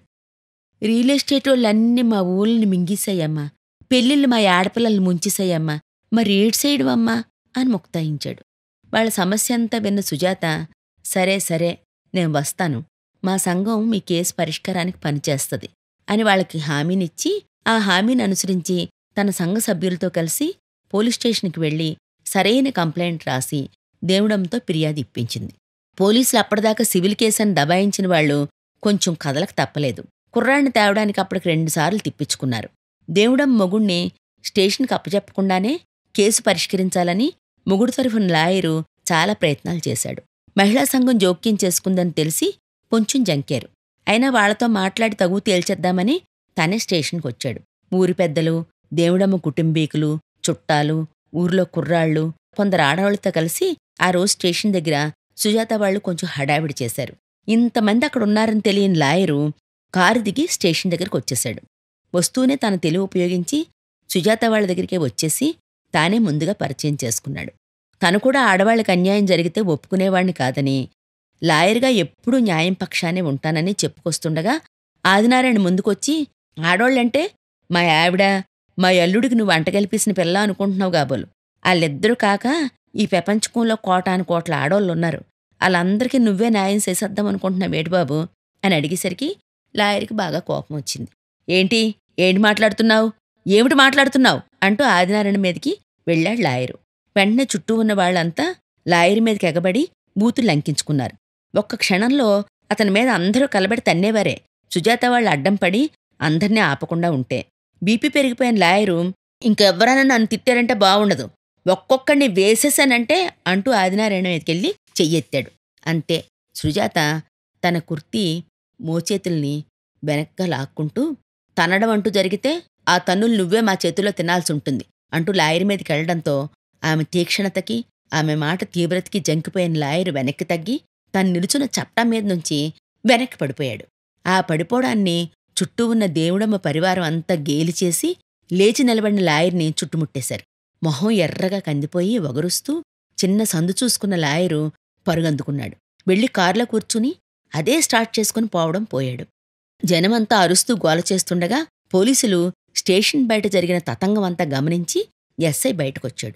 [SPEAKER 1] రియల్ ఎస్టేట్ వాళ్ళన్నీ మా ఊళ్ళని మింగేశాయమ్మా. పెళ్ళిళ్ళు మా ఆడపిల్లల్ని ముంచేశాయమ్మా. మరేటి చేయడమమ్మా అని ముక్తాయించాడు. వాళ్ళ సమస్య అంతా విన్న సుజాత, సరే సరే నేను వస్తాను, మా సంఘం మీ కేసు పరిష్కారానికి పనిచేస్తుంది అని వాళ్ళకి హామీనిచ్చి, ఆ హామీని అనుసరించి తన సంఘ సభ్యులతో కలిసి పోలీస్ స్టేషన్కి వెళ్లి సరైన కంప్లైంట్ రాసి దేవుడంతో ఫిర్యాదు ఇప్పించింది. పోలీసులు అప్పటిదాకా సివిల్ కేసని దబాయించిన వాళ్లు కొంచెం కదలకు తప్పలేదు. కుర్రాడిని తేవడానికి అప్పటికి 2 సార్లు తిప్పించుకున్నారు. దేవుడం మొగుణ్ణి స్టేషన్కి అప్పచెప్పకుండానే కేసు పరిష్కరించాలని మొగుడు తరఫున లాయరు చాలా ప్రయత్నాలు చేశాడు. మహిళా సంఘం జోక్యం చేసుకుందని తెలిసి కొంచెం జంకారు. అయినా వాళ్లతో మాట్లాడి తగు తేల్చేద్దామని తనే స్టేషన్కొచ్చాడు. ఊరి పెద్దలు, దేవుడమ్మ కుటుంబీకులు, చుట్టాలు, ఊర్లో కుర్రాళ్ళు, కొందరు ఆడవాళ్లతో కలిసి ఆ రోజు స్టేషన్ దగ్గర సుజాత వాళ్లు కొంచెం హడావిడి చేశారు. ఇంతమంది అక్కడున్నారని తెలియని లాయరు కారు దిగి స్టేషన్ దగ్గరికి వచ్చేశాడు. వస్తూనే తన తెలివి ఉపయోగించి సుజాత వాళ్ల దగ్గరికే వచ్చేసి తానే ముందుగా పరిచయం చేసుకున్నాడు. తను కూడా ఆడవాళ్లకు అన్యాయం జరిగితే ఒప్పుకునేవాణ్ణి కాదని, లాయర్గా ఎప్పుడూ న్యాయం పక్షానే ఉంటానని చెప్పుకొస్తుండగా ఆదినారాయణ ముందుకొచ్చి, ఆడోళ్లంటే మా ఆవిడ, మా అల్లుడికి నువ్వు వంటగలిపేసిన పిల్ల అనుకుంటున్నావు కాబోలు. వాళ్ళిద్దరూ కాక ఈ ప్రపంచకంలో కోటాను కోట్ల ఆడోళ్ళున్నారు. వాళ్ళందరికీ నువ్వే న్యాయం చేసేద్దామనుకుంటున్నావు ఏటిబాబు అని అడిగేసరికి లాయర్కి బాగా కోపం వచ్చింది. ఏంటి మాట్లాడుతున్నావు, ఏమిటి మాట్లాడుతున్నావు అంటూ ఆదినారాయణ మీదకి వెళ్ళాడు లాయరు. వెంటనే చుట్టూ ఉన్న వాళ్లంతా లాయరు మీదకి ఎగబడి బూతులు లంకించుకున్నారు. ఒక్క క్షణంలో అతని మీద అందరూ కలబడి తన్నేవారే. సుజాత వాళ్ళు అడ్డం పడి అందర్నీ ఆపకుండా ఉంటే బీపీ పెరిగిపోయిన లాయరు, ఇంకెవ్వరైనా నన్ను తిట్టారంటే బావుండదు, ఒక్కొక్కడిని వేసేశానంటే అంటూ ఆదినారాయణ మీదకెళ్ళి చెయ్యెత్తాడు. అంతే, సుజాత తన కుర్తీ మోచేతుల్ని వెనక్గా లాక్కుంటూ, తనడం అంటూ జరిగితే ఆ తన్నులు నువ్వే మా చేతుల్లో తినాల్సుంటుంది అంటూ లాయరు మీదకెళ్లడంతో ఆమె తీక్షణతకి, ఆమె మాట తీవ్రతకి జంకిపోయిన లాయరు వెనక్కి తగ్గి తను నిలుచున్న చట్టం మీద నుంచి వెనక్కి పడిపోయాడు. ఆ పడిపోవడాన్ని చుట్టూ ఉన్న దేవుడమ్మ పరివారం అంతా గేలిచేసి లేచి నిలబడిన లాయర్ని చుట్టుముట్టేశారు. మొహం ఎర్రగా కందిపోయి ఒగరుస్తూ చిన్న సందు చూసుకున్న లాయరు పరుగందుకున్నాడు. వెళ్లి కారులో కూర్చుని అదే స్టార్ట్ చేసుకుని పోయాడు. జనమంతా అరుస్తూ గోల చేస్తుండగా పోలీసులు స్టేషన్ బయట జరిగిన తతంగమంతా గమనించి ఎస్ఐ బయటకొచ్చాడు.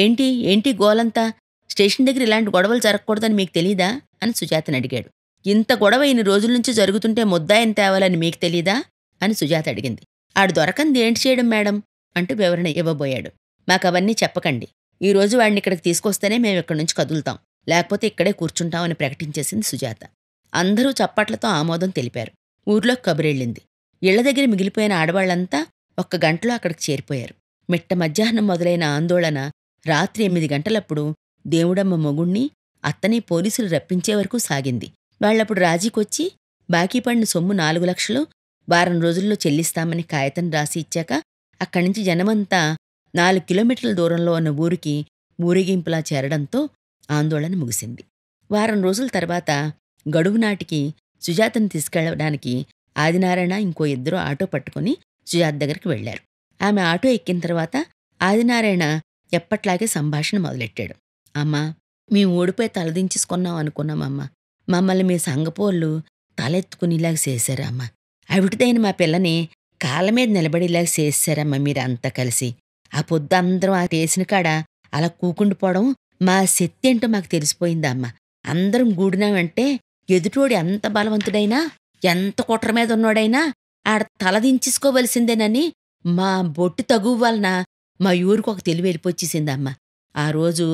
[SPEAKER 1] ఏంటి గోలంతా? స్టేషన్ దగ్గర ఇలాంటి గొడవలు జరగకూడదని మీకు తెలీదా అని సుజాతని అడిగాడు. ఇంత గొడవ ఇన్ని రోజుల నుంచి జరుగుతుంటే ముద్దాయని తేవాలని మీకు తెలీదా అని సుజాత అడిగింది. ఆడు దొరకంది ఏంటి చేయడం మేడం అంటూ వివరణ ఇవ్వబోయాడు. మాకవన్నీ చెప్పకండి, ఈరోజు వాడిని ఇక్కడికి తీసుకొస్తేనే మేమిక్కడి నుంచి కదులుతాం, లేకపోతే ఇక్కడే కూర్చుంటామని ప్రకటించేసింది సుజాత. అందరూ చప్పట్లతో ఆమోదం తెలిపారు. ఊర్లోకి కబురెళ్ళింది. ఇళ్ల దగ్గర మిగిలిపోయిన ఆడవాళ్లంతా 1 గంటలో అక్కడికి చేరిపోయారు. మిట్ట మధ్యాహ్నం మొదలైన ఆందోళన రాత్రి 8 గంటలప్పుడు దేవుడమ్మ మొగుణ్ణి అత్తని పోలీసులు రప్పించే వరకు సాగింది. వాళ్లప్పుడు రాజీకొచ్చి బాకీ పడిన సొమ్ము 4 లక్షలు వారం రోజుల్లో చెల్లిస్తామని కాగితం రాసి ఇచ్చాక అక్కడ్నుంచి జనమంతా 4 కిలోమీటర్ల దూరంలో ఉన్న ఊరికి ఊరేగింపులా చేరడంతో ఆందోళన ముగిసింది. వారం రోజుల తర్వాత గడువు నాటికి సుజాతను తీసుకెళ్లడానికి ఆదినారాయణ ఇంకో 2 ఆటో పట్టుకుని సుజాత దగ్గరికి వెళ్లారు. ఆమె ఆటో ఎక్కిన తర్వాత ఆదినారాయణ ఎప్పట్లాగే సంభాషణ మొదలెట్టాడు. అమ్మా, మేము ఓడిపోయి తలదించేసుకున్నాం అనుకున్నామమ్మా. మమ్మల్ని మీ సంగపోళ్ళు తలెత్తుకునేలాగా చేశారమ్మా. అవిటిదైన మా పిల్లని కాళ్ళ మీద నిలబడేలాగా చేశారమ్మా మీరంతా కలిసి. ఆ పొద్దందరం ఆ చేసిన కాడ అలా కూకుండిపోవడం మా శక్తి ఏంటో మాకు తెలిసిపోయిందమ్మా. అందరం గూడినామంటే ఎదుటోడు ఎంత బలవంతుడైనా, ఎంత కుట్ర మీద ఉన్నోడైనా ఆడ తలదించేసుకోవలసిందేనని మా బొట్టు తగువ వలన మా ఊరికి ఒక తెలివి వెళ్ళిపోచ్చేసిందమ్మా. ఆ రోజు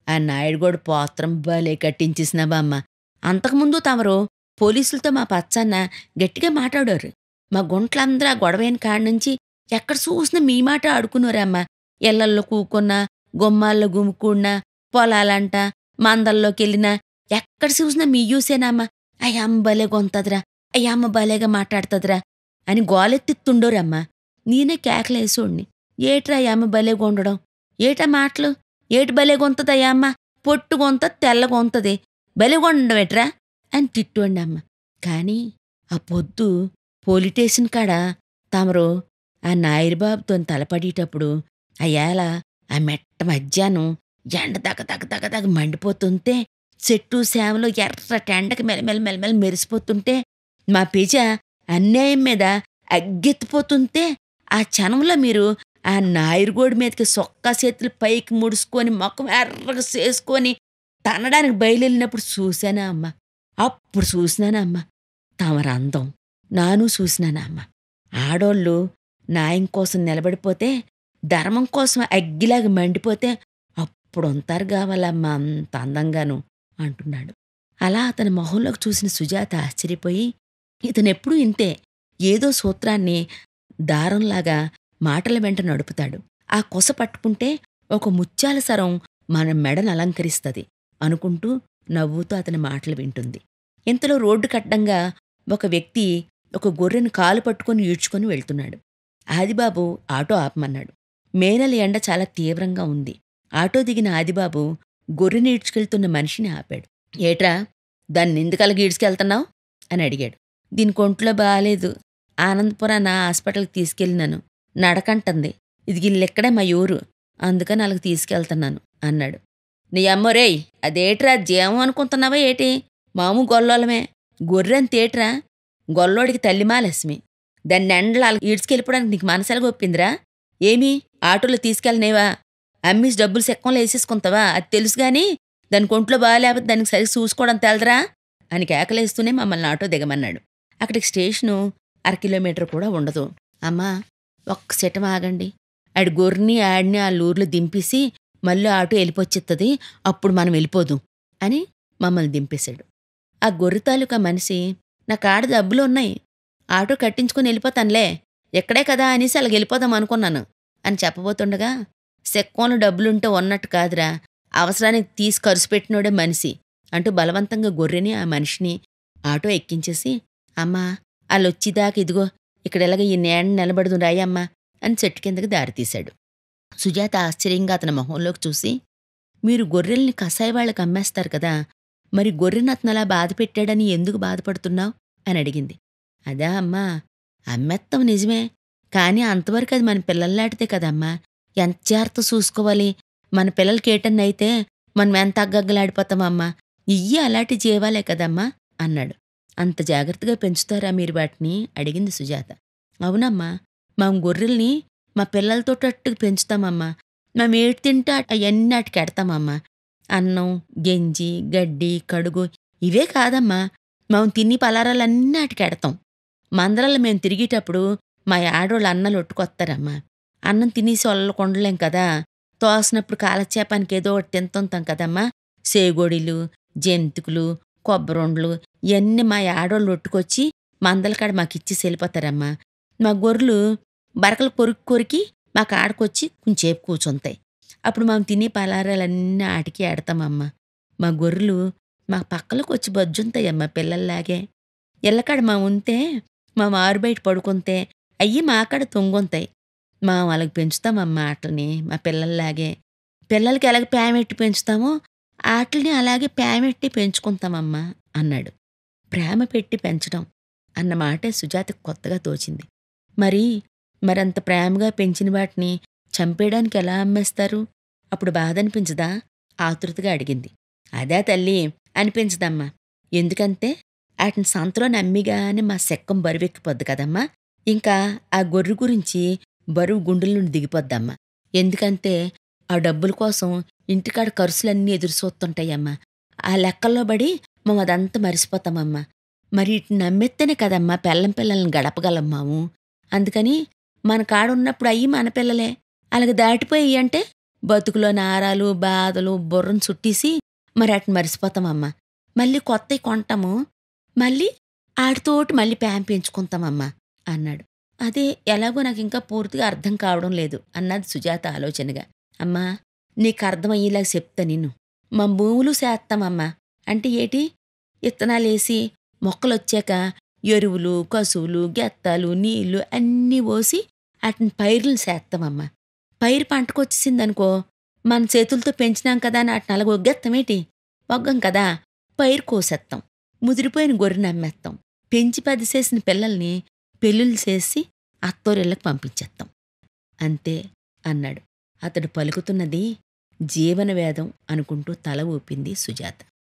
[SPEAKER 1] ఆ నాయుడుగోడు పోత్రం భలే కట్టించేసినావా అమ్మ. అంతకుముందు తమరు పోలీసులతో మా పచ్చన్న గట్టిగా మాట్లాడారు. మా గుంట్లందరూ ఆ గొడవైన కాడ్నుంచి ఎక్కడ చూసినా మీ మాట ఆడుకున్నారమ్మా. ఇళ్ళల్లో కూకున్నా, గుమ్మాల్లో గుమికూడినా, పొలాలంట, మందల్లోకెళ్ళినా ఎక్కడ చూసినా మీ యూసేనమ్మా. అయ్యమ్మ భలే గొంతదిరా, అయ్యమ్మ భలేగా మాట్లాడుతదిరా అని గోలెత్తిత్తుండోరమ్మా. నేనే కేకలేసోడిని. ఏట్రా అయ్యమ్మ భలే గొండడం, ఏటా మాటలు, ఏటి భలే గొంతది అయ్యమ్మ, పొట్టు గొంతది, తెల్ల గొంతది, భలే గొండడం ఎట్రా అని తిట్టోండమ్మ. కానీ ఆ పొద్దు పోలీటేషన్ కాడ తమరు ఆ నాయరుబాబుతోని తలపడేటప్పుడు అయ్యాల ఆ మెట్ట మధ్యాహ్నం ఎండ దగ దగ దగ దగ మండిపోతుంటే చెట్టు సేమలో ఎర్రటి ఎండకి మెలమెల మెలమెల మెరిసిపోతుంటే మా పిజ అన్యాయం మీద అగ్గెత్తిపోతుంటే ఆ క్షణంలో మీరు ఆ నాయరుగోడి మీదకి సొక్కా చేతులు పైకి ముడుచుకొని మొఖం ఎర్రగా చేసుకొని తనడానికి బయలుదేరినప్పుడు చూశానా అమ్మ. అప్పుడు చూసినానా అమ్మ తమరందం. నాను చూసినానా అమ్మ. ఆడోళ్ళు న్యాయం కోసం నిలబడిపోతే, ధర్మం కోసం అగ్గిలాగా మండిపోతే అప్పుడుంటారు గావాలమ్మా అంత అందంగాను అంటున్నాడు. అలా అతని మొహంలోకి చూసిన సుజాత ఆశ్చర్యపోయి, ఇతనెప్పుడూ ఇంతే, ఏదో సూత్రాన్ని దారంలాగా మాటల వెంట నడుపుతాడు. ఆ కొస పట్టుకుంటే ఒక ముత్యాల సరం మన మెడను అలంకరిస్తది అనుకుంటూ నవ్వుతూ అతని మాటలు వింటుంది. ఇంతలో రోడ్డు కడ్డంగా ఒక వ్యక్తి ఒక గొర్రెను కాలు పట్టుకొని ఈడ్చుకొని వెళ్తున్నాడు. ఆదిబాబు ఆటో ఆపమన్నాడు. మేనల ఎండ చాలా తీవ్రంగా ఉంది. ఆటో దిగిన ఆదిబాబు గొర్రెని ఈడ్చుకెళ్తున్న మనిషిని ఆపాడు. ఏట్రా, దాన్నెందుకలాగ ఈడ్చుకెళ్తున్నావు అని అడిగాడు. దీనికి ఒంట్లో బాలేదు, ఆనందపురాన హాస్పిటల్కి తీసుకెళ్ళినాను, నడకంటుంది, ఇది గిల్లెక్కడే మా ఊరు, అందుకని అలాగ తీసుకెళ్తున్నాను అన్నాడు. నీ అమ్మోరేయ్, అదేట్రా జీవం అనుకుంటున్నావా ఏటి, మాము గొల్లోలమే, గొర్రెంతేట్రా, గొల్లోడికి తల్లిమాలస్మి, దాన్ని ఎండలు అలా ఈడ్చుకెళ్ళిపోవడానికి నీకు మనసెలగా ఒప్పిందిరా, ఏమీ ఆటోలో తీసుకెళ్ళనేవా, అమ్మీసి డబ్బులు సెక్కంలో వేసేసుకుంటావా, అది తెలుసుగాని దానికి ఒంట్లో బాగాలేకపోతే దానికి సరిగ్గా చూసుకోవడం తెలదరా అని కేకలేస్తూనే మమ్మల్ని ఆటో దిగమన్నాడు. అక్కడికి స్టేషను 1/2 కిలోమీటర్ కూడా ఉండదు. అమ్మా ఒక్క సెటం ఆగండి, ఆడి గొర్రెని ఆడిని ఆ ఊర్లో దింపేసి మళ్ళీ ఆటో వెళ్ళిపోచ్చిత్తది, అప్పుడు మనం వెళ్ళిపోదు అని మమ్మల్ని దింపేశాడు. ఆ గొర్రె తాలూకా మనిషి, నా కాడ డబ్బులున్నాయి, ఆటో కట్టించుకుని వెళ్ళిపోతానులే, ఎక్కడే కదా అనేసి అలాగ వెళ్ళిపోదాం అనుకున్నాను అని చెప్పబోతుండగా, సెక్కంలో డబ్బులుంటే ఉన్నట్టు కాదురా, అవసరానికి తీసి ఖర్చు పెట్టినోడే మనిషి అంటూ బలవంతంగా గొర్రెని ఆ మనిషిని ఆటో ఎక్కించేసి, అమ్మా వాళ్ళొచ్చిదాకా ఇదిగో ఇక్కడ ఎలాగ ఈ నేడ నిలబడదు రాయమ్మా అని చెట్టు కిందకి దారితీశాడు. సుజాత ఆశ్చర్యంగా అతని మొహంలోకి చూసి, మీరు గొర్రెల్ని కసాయి వాళ్ళకి అమ్మేస్తారు కదా, మరి గొర్రెని అతనలా బాధ పెట్టాడని ఎందుకు బాధపడుతున్నావు అని అడిగింది. అదా అమ్మా, అమ్మేత్తాం నిజమే, కానీ అంతవరకు అది మన పిల్లల్లాడితే కదమ్మా, ఎంత జాగ్రత్త చూసుకోవాలి, మన పిల్లలకి ఏటన్నైతే మనం ఎంత అగ్గగ్గలాడిపోతామమ్మా, ఇయ్యి అలాంటి జీవాలే కదమ్మా అన్నాడు. అంత జాగ్రత్తగా పెంచుతారా మీరు వాటిని అడిగింది సుజాత. అవునమ్మా, మా గొర్రెల్ని మా పిల్లలతోటట్టుగా పెంచుతామమ్మా, మేమేటి తింటే అవన్నీ వాటికి ఎడతామమ్మా, అన్నం, గెంజి, గడ్డి, కడుగు ఇవే కాదమ్మా, మేము తిని పలారాలన్నీ వాటికి ఎడతాం. మందలలో మేము తిరిగేటప్పుడు మా ఆడోళ్ళు అన్నలు ఒట్టుకొస్తారమ్మా, అన్నం తినేసి వాళ్ళకు ఉండలేం కదా, తోసినప్పుడు కాలక్షేపానికి ఏదో ఒకటి తింటుంటాం కదమ్మా, సేగోడీలు, జంతికలు, కొబ్బరుండలు ఇవన్నీ మా ఆడోళ్ళు ఒట్టుకొచ్చి మందల కాడ మాకిచ్చేసి వెళ్ళిపోతారమ్మా. మా గొర్రెలు బరకలు కొరికి కొరికి మా కాడకొచ్చి కొంచెంసేపు కూర్చుంటాయి, అప్పుడు మేము తినే పలారాలన్నీ ఆటికి ఎడతామమ్మా. మా గొర్రెలు మా పక్కలకు వచ్చి బజ్జుంటాయమ్మా పిల్లల్లాగే, ఇళ్ళకాడ మా ఉంటే మా మారు బయట పడుకుంటే అయ్యి మా కాడ తొంగుంటాయి, మా వాళ్ళకి పెంచుతామమ్మా ఆటల్ని మా పిల్లల్లాగే, పిల్లలకి ఎలాగ ప్రేమెట్టి పెంచుతామో ఆటల్ని అలాగే ప్రేమెట్టి పెంచుకుంటామమ్మా అన్నాడు. ప్రేమ పెట్టి పెంచడం అన్న మాటే సుజాతకు కొత్తగా తోచింది. మరంత ప్రేమగా పెంచిన వాటిని చంపేయడానికి ఎలా అమ్మేస్తారు, అప్పుడు బాధ అనిపించదా ఆతృతగా అడిగింది. అదే తల్లి, అనిపించదమ్మా, ఎందుకంటే వాటిని సంతలో నమ్మిగానే మా సెక్కం బరువెక్కిపోద్ది కదమ్మా, ఇంకా ఆ గొర్రె గురించి బరువు గుండెల నుండి దిగిపోద్దమ్మా, ఎందుకంటే ఆ డబ్బుల కోసం ఇంటికాడ ఖర్చులన్నీ ఎదురు చూస్తుంటాయమ్మా, ఆ లెక్కల్లో పడి మేము అదంతా మరిసిపోతామమ్మా, మరి వీటిని నమ్మెత్తేనే కదమ్మా పిల్లల్ని గడపగలమ్మాము, అందుకని మన కాడున్నప్పుడు అయ్యి మన పిల్లలే, అలాగ దాటిపోయి అంటే బతుకులో నారాలు, బాధలు బుర్రను చుట్టేసి మరి అటు మరిసిపోతామమ్మా. మళ్ళీ కొత్తయి కొంటాము. మళ్ళీ ఆటితోటి మళ్ళీ పెంచుకుంటామమ్మా అన్నాడు. అదే ఎలాగో నాకింకా పూర్తిగా అర్థం కావడం లేదు అన్నది సుజాత ఆలోచనగా. అమ్మా నీకర్థమయ్యేలాగా చెప్తా నిన్ను. మా భూములు సేత్తామమ్మా. అంటే ఏటి? ఇత్తనాలేసి మొక్కలొచ్చాక ఎరువులు, కసువులు, గెత్తాలు, నీళ్లు అన్నీ పోసి ఆటిని పైర్లు సేత్తామమ్మా. పైరు పంటకొచ్చేసిందనుకో, మన చేతులతో పెంచినాం కదా అని ఆటిని అలాగ ఒగ్గేత్తామేటి? ఒగ్గం కదా! పైరు కోసేత్తాం. ముదిరిపోయిన గొర్రెని అమ్మేత్తాం. పెంచి పెద్ద చేసిన పిల్లల్ని పెళ్ళిళ్ళు చేసి అత్తోరిళ్ళకి పంపించేత్తాం. అంతే అన్నాడు. అతడు పలుకుతున్నది జీవనవేదం అనుకుంటూ తల ఊపింది సుజాత.